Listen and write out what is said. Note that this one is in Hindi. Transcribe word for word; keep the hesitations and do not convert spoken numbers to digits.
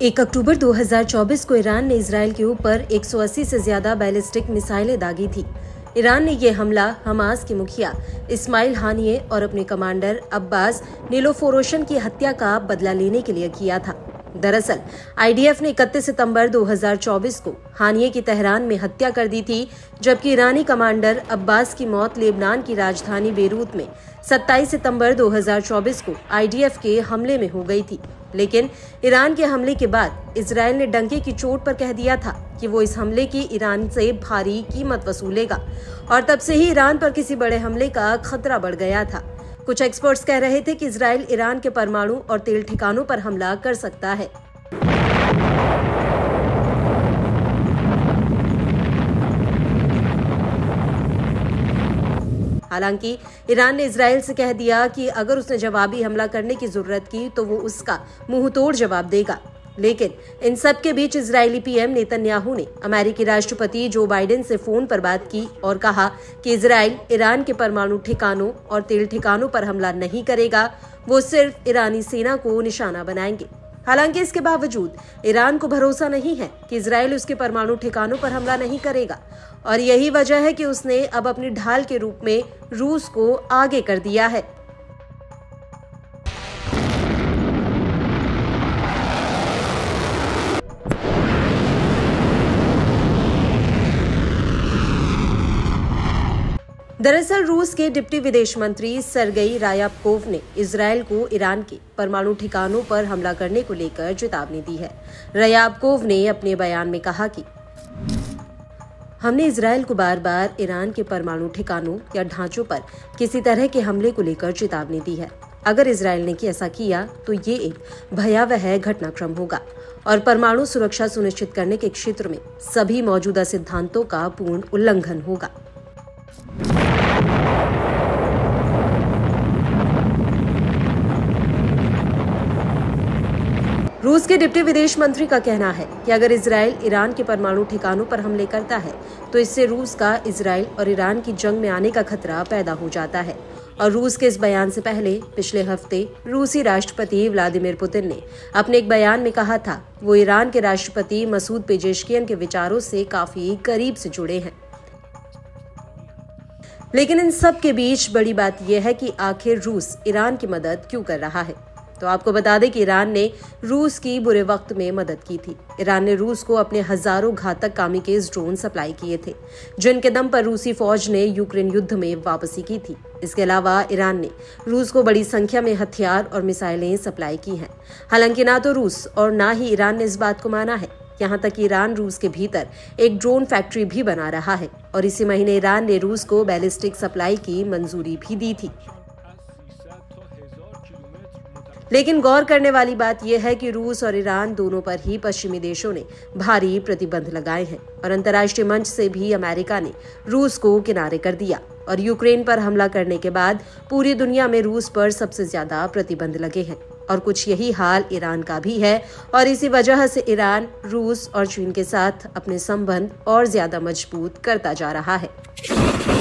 एक अक्टूबर दो हज़ार चौबीस को ईरान ने इजराइल के ऊपर एक सौ अस्सी से ज्यादा बैलिस्टिक मिसाइलें दागी थी। ईरान ने यह हमला हमास के मुखिया इस्माइल हानिये और अपने कमांडर अब्बास निलोफोरोशन की हत्या का बदला लेने के लिए किया था। दरअसल आईडीएफ ने इकतीस सितंबर दो हज़ार चौबीस को हानिये की तेहरान में हत्या कर दी थी, जबकि ईरानी कमांडर अब्बास की मौत लेबनान की राजधानी बेरूत में सत्ताईस सितंबर दो हज़ार चौबीस को आईडीएफ के हमले में हो गई थी। लेकिन ईरान के हमले के बाद इजराइल ने डंके की चोट पर कह दिया था कि वो इस हमले की ईरान से भारी कीमत वसूलेगा, और तब से ही ईरान पर किसी बड़े हमले का खतरा बढ़ गया था। कुछ एक्सपर्ट्स कह रहे थे कि इजराइल ईरान के परमाणु और तेल ठिकानों पर हमला कर सकता है। हालांकि ईरान ने इजराइल से कह दिया कि अगर उसने जवाबी हमला करने की जरूरत की तो वो उसका मुंह तोड़ जवाब देगा। लेकिन इन सब के बीच इजरायली पीएम नेतन्याहू ने अमेरिकी राष्ट्रपति जो बाइडेन से फोन पर बात की और कहा कि इजराइल ईरान के परमाणु ठिकानों और तेल ठिकानों पर हमला नहीं करेगा, वो सिर्फ ईरानी सेना को निशाना बनाएंगे। हालांकि इसके बावजूद ईरान को भरोसा नहीं है कि इजराइल उसके परमाणु ठिकानों पर हमला नहीं करेगा, और यही वजह है कि उसने अब अपनी ढाल के रूप में रूस को आगे कर दिया है। दरअसल रूस के डिप्टी विदेश मंत्री सरगेई रायाबकोव ने इजराइल को ईरान के परमाणु ठिकानों पर हमला करने को लेकर चेतावनी दी है। रायाबकोव ने अपने बयान में कहा कि हमने इजराइल को बार बार ईरान के परमाणु ठिकानों या ढांचों पर किसी तरह के हमले को लेकर चेतावनी दी है। अगर इजराइल ने ऐसा किया तो ये एक भयावह घटनाक्रम होगा और परमाणु सुरक्षा सुनिश्चित करने के क्षेत्र में सभी मौजूदा सिद्धांतों का पूर्ण उल्लंघन होगा। रूस के डिप्टी विदेश मंत्री का कहना है कि अगर इजराइल ईरान के परमाणु ठिकानों पर हमले करता है तो इससे रूस का इजराइल और ईरान की जंग में आने का खतरा पैदा हो जाता है। और रूस के इस बयान से पहले पिछले हफ्ते रूसी राष्ट्रपति व्लादिमीर पुतिन ने अपने एक बयान में कहा था वो ईरान के राष्ट्रपति मसूद पेजेश्कियन के विचारों से काफी करीब से जुड़े हैं। लेकिन इन सब के बीच बड़ी बात यह है कि आखिर रूस ईरान की मदद क्यों कर रहा है। तो आपको बता दें कि ईरान ने रूस की बुरे वक्त में मदद की थी। ईरान ने रूस को अपने हजारों घातक कामिकेज ड्रोन सप्लाई किए थे, जिनके दम पर रूसी फौज ने यूक्रेन युद्ध में वापसी की थी। इसके अलावा ईरान ने रूस को बड़ी संख्या में हथियार और मिसाइलें सप्लाई की हैं। हालांकि ना तो रूस और ना ही ईरान ने इस बात को माना है। यहाँ तक कि ईरान रूस के भीतर एक ड्रोन फैक्ट्री भी बना रहा है, और इसी महीने ईरान ने रूस को बैलिस्टिक सप्लाई की मंजूरी भी दी थी। लेकिन गौर करने वाली बात यह है कि रूस और ईरान दोनों पर ही पश्चिमी देशों ने भारी प्रतिबंध लगाए हैं, और अंतर्राष्ट्रीय मंच से भी अमेरिका ने रूस को किनारे कर दिया। और यूक्रेन पर हमला करने के बाद पूरी दुनिया में रूस पर सबसे ज्यादा प्रतिबंध लगे हैं, और कुछ यही हाल ईरान का भी है। और इसी वजह से ईरान रूस और चीन के साथ अपने संबंध और ज्यादा मजबूत करता जा रहा है।